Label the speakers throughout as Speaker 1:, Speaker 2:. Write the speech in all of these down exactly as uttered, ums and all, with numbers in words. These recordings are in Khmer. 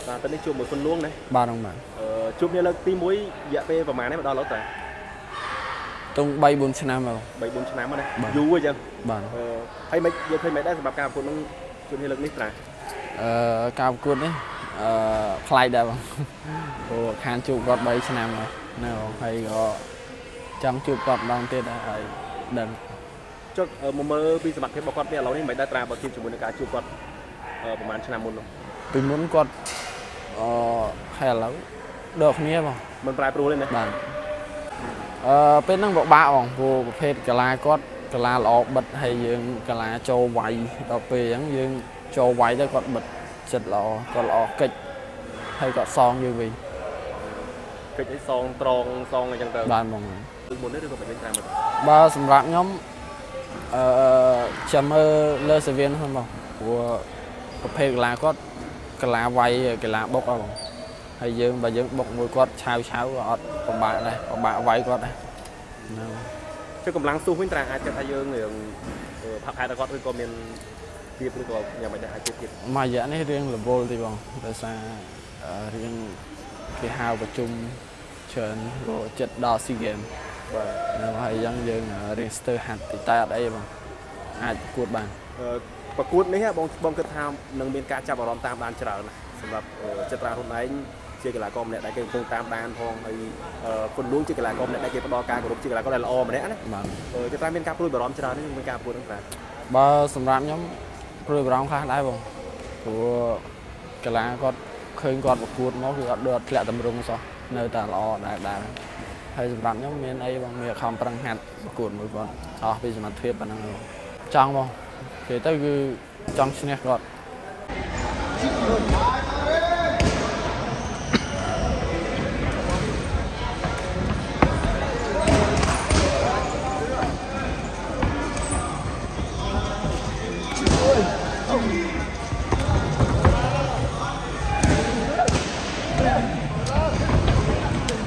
Speaker 1: ตอนนี้จูบmộtคนluôn này
Speaker 2: បាទហ្នឹងបាទ
Speaker 1: จูบเนี่ยលើកទីមួយរយៈពេលប្រហែលនេះមកដល់ឡូវតា
Speaker 2: តុង3 4ឆ្នាំមក
Speaker 1: 3 4ឆ្នាំមកណាយូរអញ្ចឹង
Speaker 2: បាទ
Speaker 1: ហើយមិនយកឃើញមិនដែរសម្រាប់ការប្រកួតនឹងជួបនេះលើកនេះតា
Speaker 2: អឺការប្រកួតនេះអឺខ្លាចដែរបងព្រោះខានជួបគាត់3ឆ្នាំហើយណាបងហើយក៏ចង់ជួបគាត់ម្ដងទៀតដែរហើយដឹង
Speaker 1: ចុះមកមើលពីសមត្ថភាពរបស់គាត់នេះឥឡូវនេះមិនដែរត្រាបើធៀបជាមួយនឹងការជួបគាត់ប្រហែលឆ្នាំមុននោះ
Speaker 2: ពីមុនគាត់អឺហើយឥឡូវដកគ្នាបង
Speaker 1: មិនប្រែប្រួលទេណា
Speaker 2: បាទអឺពេលហ្នឹងពិបាកបងព្រោះប្រភេទកីឡាគាត់កីឡាល្អបិទហើយយើងកីឡាចូលវាយដល់ពេលអញ្ចឹងយើងចូលវាយទៅគាត់បិទចិត្តល្អគាត់ល្អកិច្ចហើយគាត់សងយើងវិញ
Speaker 1: កិច្ចឲ្យសងត្រង់សងអញ្ចឹងទៅ
Speaker 2: បាទបង
Speaker 1: គឺមុននេះឬក៏មិនវិញតាមមក
Speaker 2: បើសម្រាប់ខ្ញុំអឺចាំមើលលើសាវៀនហ្នឹងបងព្រោះប្រភេទកីឡាគាត់កីឡាវាយកីឡាបុកហ៎បងហើយយើងបើយើងបុកមួយគាត់ឆាវឆាវអត់ពិបាកដែរពិបាកវាយគាត់ដែរណា
Speaker 1: ចុះកម្លាំងស៊ូវិញត្រាអាចថាយើងរឿងផាក់ខែដល់គាត់ឬក៏មានទៀតឬក៏យ៉ាងម៉េចដែរអាចទៀត
Speaker 2: មួយរយៈនេះរៀងរវល់ទីបងដោយសាររៀងគេហៅប្រជុំច្រើនក៏ចិត្តដល់ SEA Games បាទហើយអញ្ចឹងយើងរៀងស្ទើរហាត់តិចតែអត់អីបងអាចប្រកួតបាន
Speaker 1: ប្រកួតនេះបងបងគិតថានឹងមានការចាប់អារម្មណ៍តាមដានច្រើនណាស់សម្រាប់ចត្រាហ៊ុនឯងជាកីឡាករម្នាក់ដែលគេកំពុងតាមដានផងហើយគុណលួងជាកីឡាករម្នាក់ដែលគេផ្ដល់ការគោរពជាកីឡាករដែលល្អម្នាក់ណា
Speaker 2: បាទ
Speaker 1: ចត្រាមានការព្រួយបារម្ភច្រើននេះមានការព្រួយហ្នឹងបាទ
Speaker 2: បើសម្រាប់ខ្ញុំព្រួយបារម្ភខ្លះដែរបងព្រោះកីឡាគាត់ឃើញគាត់ប្រកួតមកគឺអត់ដូចធ្លាក់តម្រង់សោះនៅតែល្អដែរដែរហើយសម្រាប់ខ្ញុំមានអីបងមានខំប្រឹងហាត់ប្រកួតមួយគាត់អស់ពីសមត្ថភាពប៉ុណ្ណឹងចង់បងគេទៅគឺចង់ឈ្នះគាត់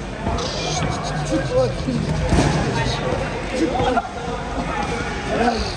Speaker 2: Yeah.